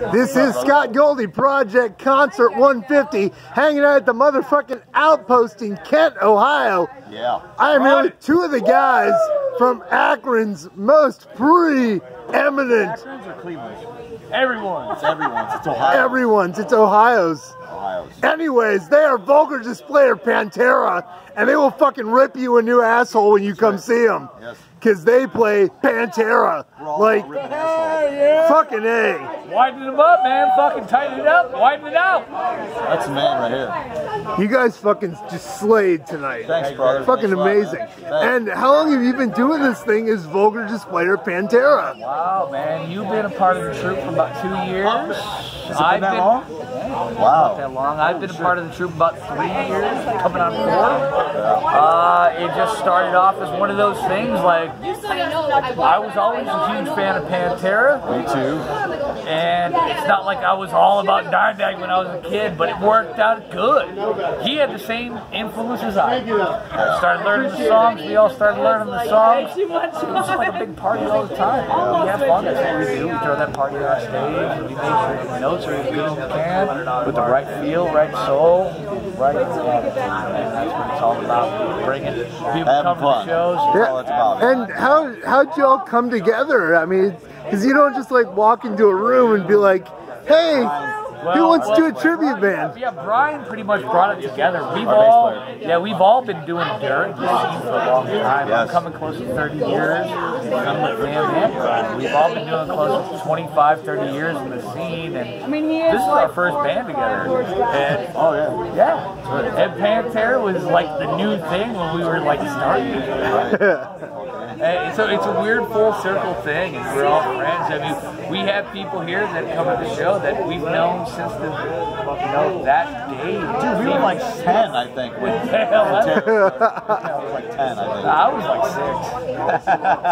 This is Scott Goldie, Project Concert 150, hanging out at the motherfucking Outpost in Kent, Ohio. Yeah. I am here with two of the guys from Akron's most preeminent. Akron's or Cleveland's? Everyone's. It's everyone's. It's Ohio. Everyone's. It's Ohio's. Anyways, they are Vulgar Displayer Pantera, and they will fucking rip you a new asshole when you come see them. Yes. Because they play Pantera. Like, fucking A. Widen them up, man. Fucking tighten it up. Widen it out. That's the man right here. You guys fucking just slayed tonight. Thanks, brother. Fucking Thanks amazing. And how long have you been doing this thing as Vulgar Displayer Pantera? Wow, man. You've been a part of the troupe for about 2 years. Has it been that long? Wow. Wow. That long. I've been a part of the troupe about 3 years, coming on 4. It just started off as one of those things, like, I was always a huge fan of Pantera. Me too. And it's not like I was all about Dimebag when I was a kid, but it worked out good. He had the same influence as I. Started learning the songs. We all started learning the songs. It was just like a big party all the time. We have fun. That's what we do. We throw that party on stage. We make sure the notes are as good as we can, with the right feel, right soul, right attitude. And that's what it's all about. Bringing people come to the shows. Yeah. And how'd y'all come together? I mean, because you don't just like walk into a room and be like, hey, who wants to do a tribute band? Yeah, Brian pretty much brought it together. We've all been doing dirt for a long time. I'm coming close to 30 years. I'm with Van Amp. We've all been doing close to 25, 30 years in the scene, and this is our first band together. And, yeah. And Pantera was like the new thing when we were like starting. And so it's a weird full circle thing, and we're all friends. I mean, we have people here that come to the show that we've known since that day. Dude, we were like 10, I think. I was like 10, I think. I was like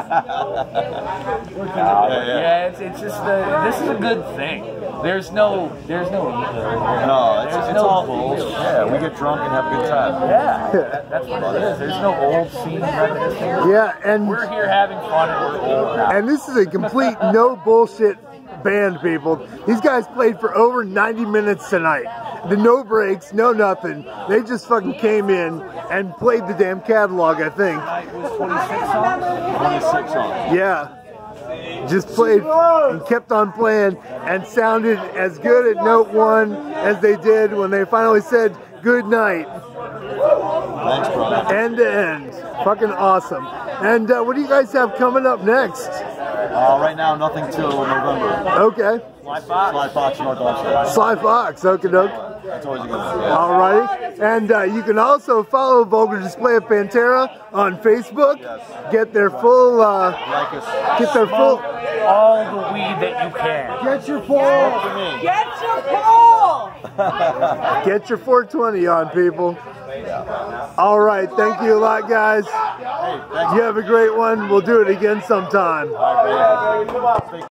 6. Yeah, it's just this is a good thing. There's no ego. No, it's all bullshit. Yeah, we get drunk and have a good time. Yeah, that's what it is. There's no old scene reminiscing. Yeah, and we're here having fun, and we're old now. And this is a complete no bullshit band, people. These guys played for over 90 minutes tonight. The no breaks, no nothing. They just fucking came in and played the damn catalog, I think. It was 26 songs? 26 songs. Yeah. Just played and kept on playing and sounded as good at note 1 as they did when they finally said good night. Thanks, brother. End to end. Fucking awesome. And what do you guys have coming up next? Right now, nothing till November. Okay. Sly Fox. Sly Fox, North Ulster. Sly Fox, okie doke. That's always a good one. Alrighty. And you can also follow Vulgar Display of Pantera on Facebook. Yes. Get their full, Like us. get their full, all the weed that you can. get your full, Get your pole! get your 420 on, people. Alright, thank you a lot, guys. Hey, thanks. You have a great one. We'll do it again sometime.